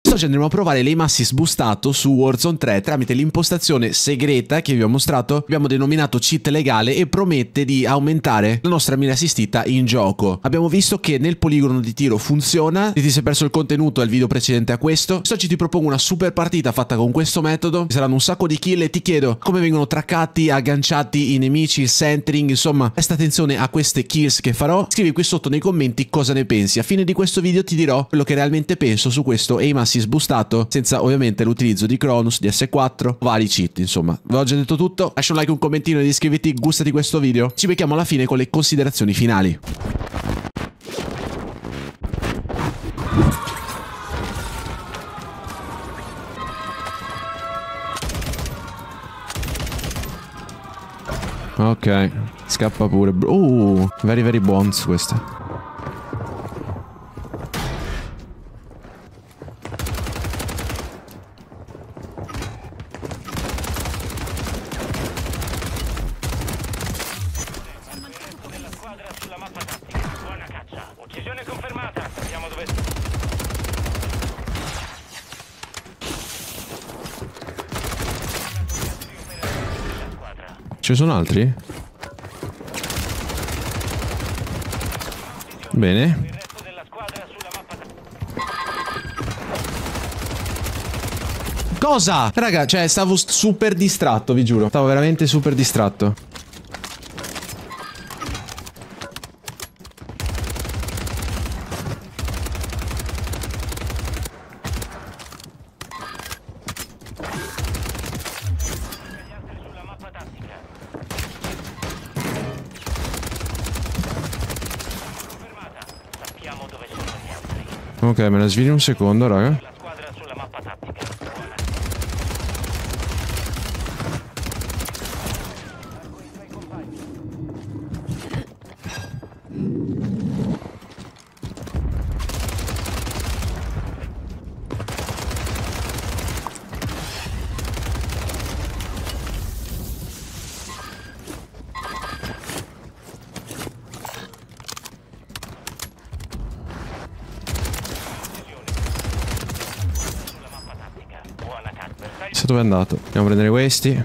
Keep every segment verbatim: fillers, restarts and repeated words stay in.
Oggi andremo a provare l'Aim Assist boostato su Warzone tre tramite l'impostazione segreta che vi ho mostrato, abbiamo denominato cheat legale e promette di aumentare la nostra mira assistita in gioco. Abbiamo visto che nel poligono di tiro funziona. Se ti sei perso il contenuto al video precedente a questo, oggi ti propongo una super partita fatta con questo metodo. Ci saranno un sacco di kill e ti chiedo come vengono traccati, agganciati i nemici, il centering, insomma presta attenzione a queste kills che farò. Scrivi qui sotto nei commenti cosa ne pensi. A fine di questo video ti dirò quello che realmente penso su questo Aim Assist boostato, senza ovviamente l'utilizzo di Cronus, di S quattro, vari cheat. Insomma, vi ho già detto tutto. Lascia un like, un commentino ed iscriviti, gustati questo video. Ci becchiamo alla fine con le considerazioni finali. Ok, scappa pure. Uh, very very bonds questa. Ce ne sono altri? Bene. Cosa? Raga, cioè stavo super distratto, vi giuro. Stavo veramente super distratto. Ok, me la svegli un secondo, raga. Chissà dove è andato. Andiamo a prendere questi.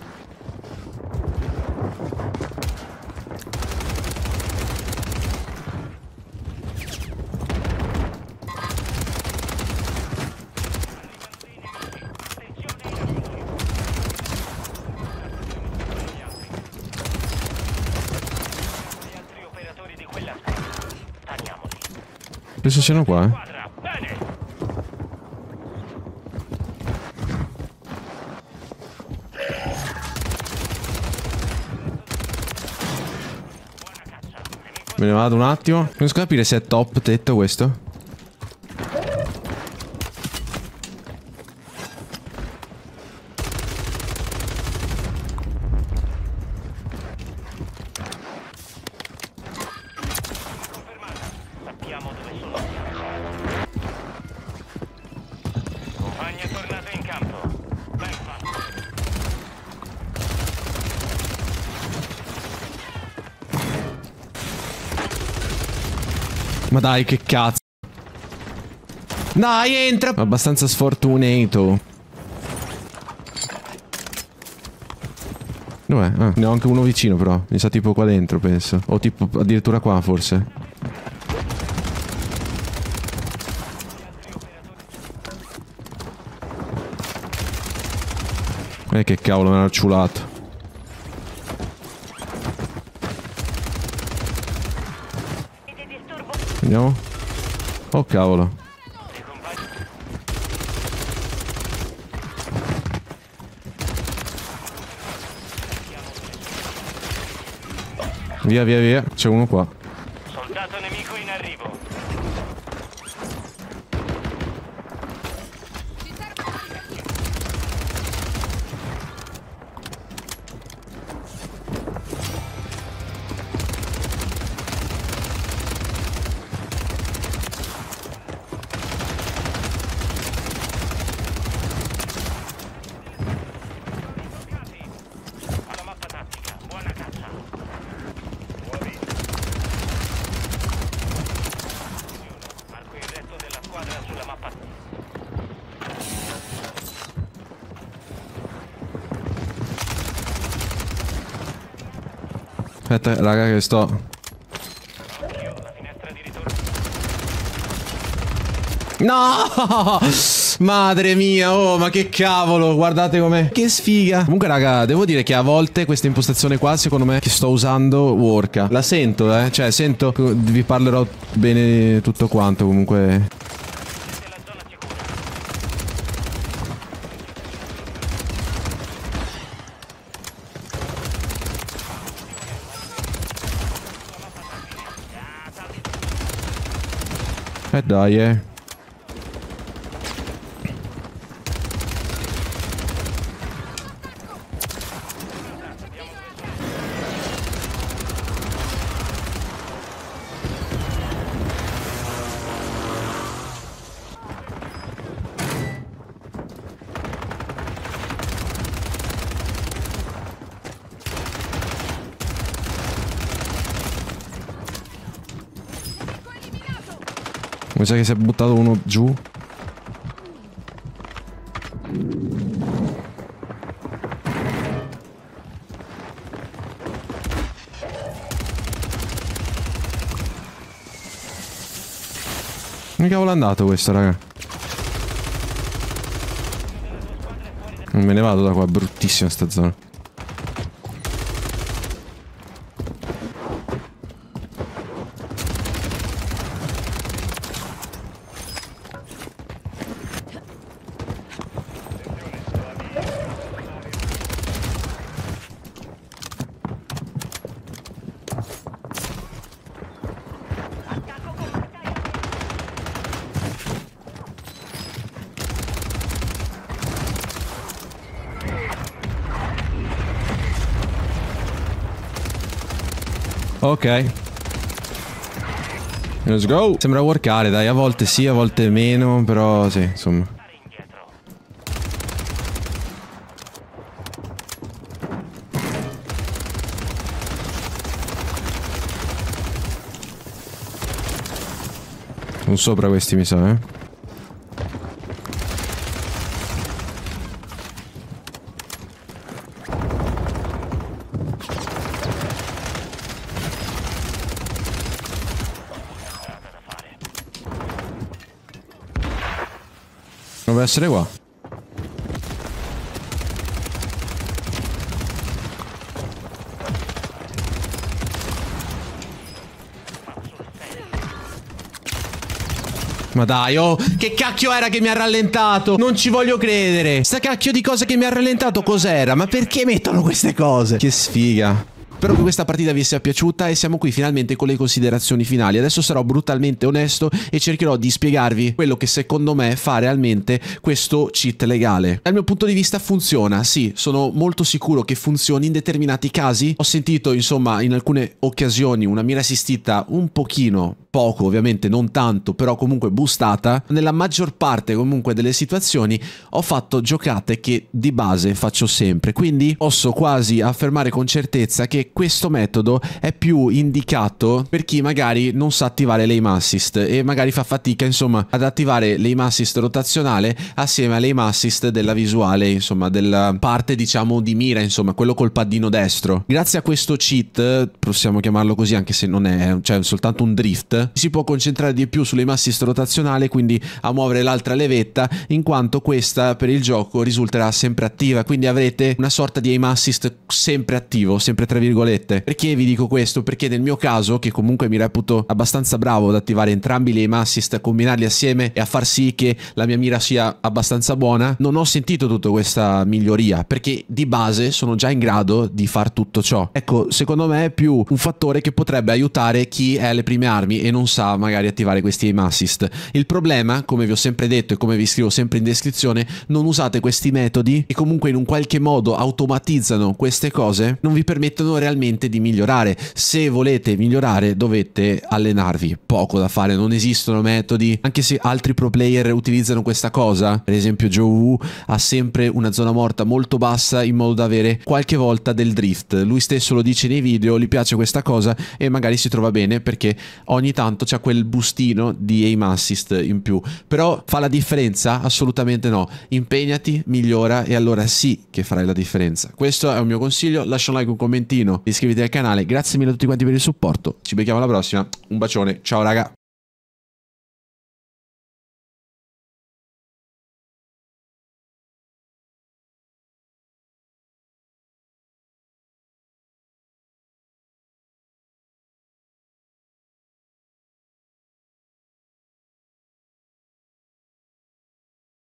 Penso siano qua, eh. Me ne vado un attimo. Non riesco a capire se è top tetto questo. Sappiamo dove sono. Compagno è tornato in campo. Ben fatto. Ma dai, che cazzo. Dai, entra. Abbastanza sfortunato. Dov'è? Ah, ne ho anche uno vicino però. Mi sa tipo qua dentro, penso. O tipo addirittura qua, forse. Eh, che cavolo, me l'ha ciulato. Andiamo. Oh cavolo. Via via via. C'è uno qua. Soldato nemico in arrivo. Aspetta, raga, che sto... Occhio, la finestra di ritorno. No! Madre mia, oh, ma che cavolo, guardate com'è. Che sfiga. Comunque, raga, devo dire che a volte questa impostazione qua, secondo me, che sto usando, worka. La sento, eh. Cioè, sento... Vi parlerò bene tutto quanto, comunque... Della zona sicura. Eh dai, eh. Mi sa che si è buttato uno giù. Che cavolo è andato questo, raga? Non me ne vado da qua, è bruttissima sta zona. Ok. Let's go. Sembra workare, dai, a volte sì, a volte meno, però sì, insomma. Sono sopra questi, mi sa, eh. Dovrebbe essere qua. Ma dai, oh, che cacchio era che mi ha rallentato? Non ci voglio credere. Sta cacchio di cosa che mi ha rallentato cos'era? Ma perché mettono queste cose? Che sfiga. Spero che questa partita vi sia piaciuta e siamo qui finalmente con le considerazioni finali. Adesso sarò brutalmente onesto e cercherò di spiegarvi quello che secondo me fa realmente questo cheat legale. Dal mio punto di vista funziona, sì, sono molto sicuro che funzioni in determinati casi. Ho sentito, insomma, in alcune occasioni una mira assistita un pochino, poco ovviamente, non tanto, però comunque boostata. Nella maggior parte comunque delle situazioni ho fatto giocate che di base faccio sempre, quindi posso quasi affermare con certezza che questo metodo è più indicato per chi magari non sa attivare l'aim assist e magari fa fatica, insomma, ad attivare l'aim assist rotazionale assieme all'aim assist della visuale, insomma, della parte, diciamo, di mira, insomma, quello col paddino destro. Grazie a questo cheat, possiamo chiamarlo così anche se non è, cioè, soltanto un drift, si può concentrare di più sull'aim assist rotazionale, quindi a muovere l'altra levetta, in quanto questa per il gioco risulterà sempre attiva, quindi avrete una sorta di aim assist sempre attivo, sempre tra virgolette. Perché vi dico questo? Perché nel mio caso, che comunque mi reputo abbastanza bravo ad attivare entrambi gli aim assist, a combinarli assieme e a far sì che la mia mira sia abbastanza buona, non ho sentito tutta questa miglioria, perché di base sono già in grado di far tutto ciò. Ecco, secondo me è più un fattore che potrebbe aiutare chi è alle prime armi e non sa magari attivare questi aim assist. Il problema, come vi ho sempre detto e come vi scrivo sempre in descrizione, non usate questi metodi che comunque in un qualche modo automatizzano queste cose, non vi permettono realmente di migliorare. Se volete migliorare dovete allenarvi, poco da fare, non esistono metodi, anche se altri pro player utilizzano questa cosa. Per esempio Joe Wu ha sempre una zona morta molto bassa in modo da avere qualche volta del drift, lui stesso lo dice nei video, gli piace questa cosa e magari si trova bene perché ogni tanto c'ha quel bustino di aim assist in più. Però fa la differenza? Assolutamente no. Impegnati, migliora e allora sì che farai la differenza. Questo è un mio consiglio. Lascia un like, un commentino, iscriviti al canale. Grazie mille a tutti quanti per il supporto. Ci becchiamo alla prossima. Un bacione. Ciao raga.